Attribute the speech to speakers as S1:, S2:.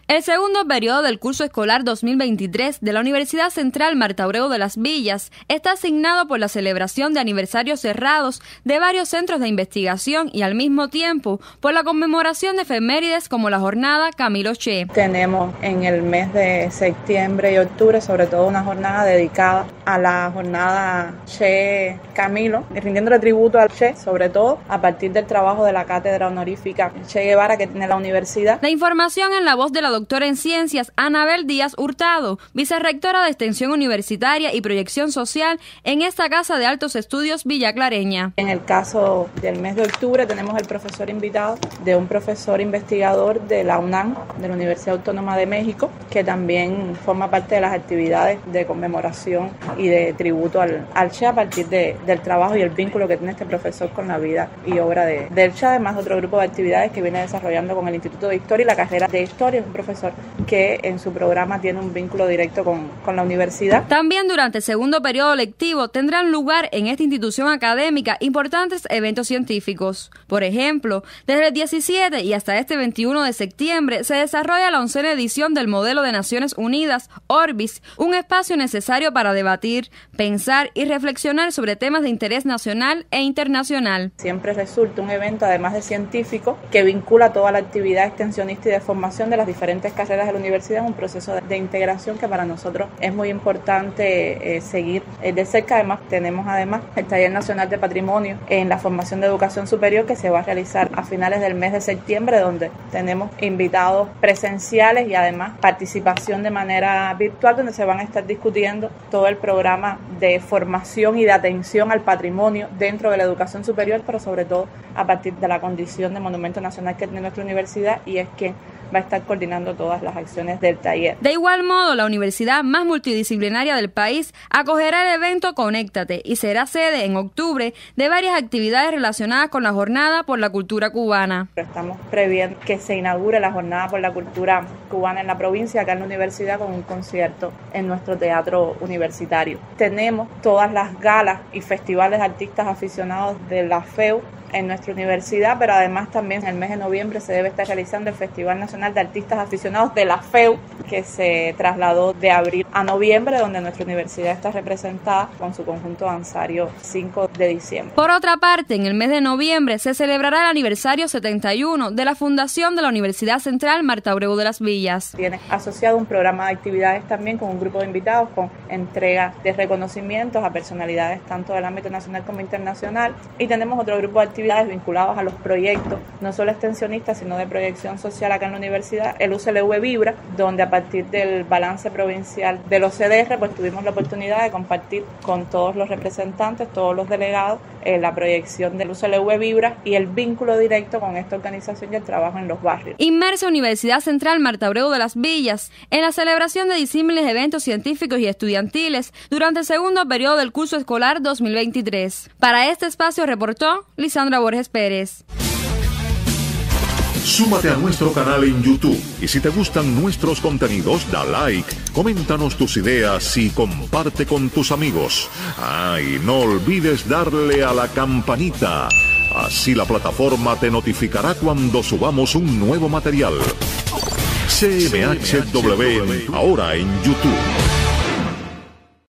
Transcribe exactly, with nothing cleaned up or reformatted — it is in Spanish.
S1: El segundo periodo del curso escolar dos mil veintitrés de la Universidad Central Marta Abreu de las Villas está asignado por la celebración de aniversarios cerrados de varios centros de investigación y al mismo tiempo por la conmemoración de efemérides como la jornada Camilo Che.
S2: Tenemos en el mes de septiembre y octubre sobre todo una jornada dedicada a la jornada Che Camilo, rindiéndole tributo al Che, sobre todo a partir del trabajo de la cátedra honorífica Che Guevara que tiene la universidad.
S1: La información en la voz de la doctora en ciencias Anabel Díaz Hurtado, vicerrectora de Extensión Universitaria y Proyección Social en esta Casa de Altos Estudios Villa Clareña.
S2: En el caso del mes de octubre tenemos el profesor invitado de un profesor investigador de la UNAM, de la Universidad Autónoma de México, que también forma parte de las actividades de conmemoración y de tributo al, al Che a partir de, del trabajo y el vínculo que tiene este profesor con la vida y obra de, del Che, además de otro grupo de actividades que viene desarrollando con el Instituto de Historia y la carrera de Historia, un profesor que en su programa tiene un vínculo directo con, con la universidad.
S1: También durante el segundo periodo lectivo tendrán lugar en esta institución académica importantes eventos científicos. Por ejemplo, desde el diecisiete y hasta este veintiuno de septiembre se desarrolla la oncena edición del Modelo de Naciones Unidas, Orbis, un espacio necesario para debatir, pensar y reflexionar sobre temas de interés nacional e internacional.
S2: Siempre resulta un evento, además de científico, que vincula toda la actividad extensionista y de formación de las diferentes carreras de la universidad en un proceso de, de integración que para nosotros es muy importante eh, seguir eh, de cerca. Además, tenemos además el Taller Nacional de Patrimonio en la formación de educación superior que se va a realizar a finales del mes de septiembre, donde tenemos invitados presenciales y además participación de manera virtual, donde se van a estar discutiendo todo el programa de formación y de atención al patrimonio dentro de la educación superior, pero sobre todo a partir de la condición de monumento nacional que tiene nuestra universidad, y es que va a estar coordinando todas las acciones del taller.
S1: De igual modo, la universidad más multidisciplinaria del país acogerá el evento Conéctate y será sede en octubre de varias actividades relacionadas con la Jornada por la Cultura Cubana.
S2: Estamos previendo que se inaugure la Jornada por la Cultura Cubana en la provincia, acá en la universidad, con un concierto en nuestro teatro universitario. Tenemos todas las galas y festivales de artistas aficionados de la F E U en nuestra universidad, pero además también en el mes de noviembre se debe estar realizando el Festival Nacional de Artistas Aficionados de la F E U, que se trasladó de abril a noviembre, donde nuestra universidad está representada con su conjunto danzario cinco de diciembre.
S1: Por otra parte, en el mes de noviembre se celebrará el aniversario setenta y uno de la fundación de la Universidad Central Marta Abreu de las Villas.
S2: Tiene asociado un programa de actividades también con un grupo de invitados, con entrega de reconocimientos a personalidades tanto del ámbito nacional como internacional, y tenemos otro grupo de actividades vinculados a los proyectos, no solo extensionistas, sino de proyección social acá en la universidad, el U C L V Vibra, donde a partir del balance provincial del O C D R, pues tuvimos la oportunidad de compartir con todos los representantes, todos los delegados, eh, la proyección del U C L V Vibra y el vínculo directo con esta organización y el trabajo en los barrios.
S1: Inmersa Universidad Central Marta Abreu de las Villas en la celebración de disímiles eventos científicos y estudiantiles durante el segundo periodo del curso escolar dos mil veintitrés. Para este espacio reportó Lisandra Borges Pérez.
S3: Súmate a nuestro canal en YouTube y si te gustan nuestros contenidos, da like, coméntanos tus ideas y comparte con tus amigos. Ah, y no olvides darle a la campanita. Así la plataforma te notificará cuando subamos un nuevo material. C M H W, ahora en YouTube.